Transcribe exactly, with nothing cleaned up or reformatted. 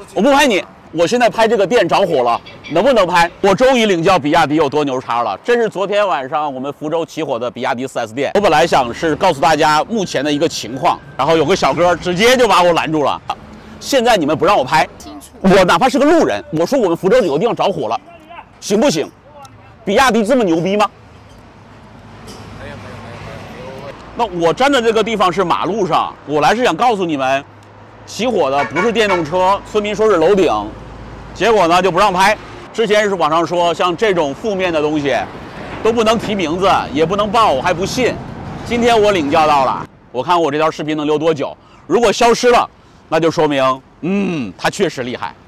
我不拍你。我现在拍这个店着火了，能不能拍？我终于领教比亚迪有多牛叉了。这是昨天晚上我们福州起火的比亚迪 四 S 店。我本来想是告诉大家目前的一个情况，然后有个小哥直接就把我拦住了。现在你们不让我拍，我哪怕是个路人，我说我们福州有个地方着火了，行不行？比亚迪这么牛逼吗？没有没有没有。那我站的这个地方是马路上，我来是想告诉你们。起火的不是电动车，村民说是楼顶，结果呢就不让拍。之前是网上说像这种负面的东西，都不能提名字，也不能报，我还不信。今天我领教到了，我看我这条视频能留多久。如果消失了，那就说明，嗯，它确实厉害。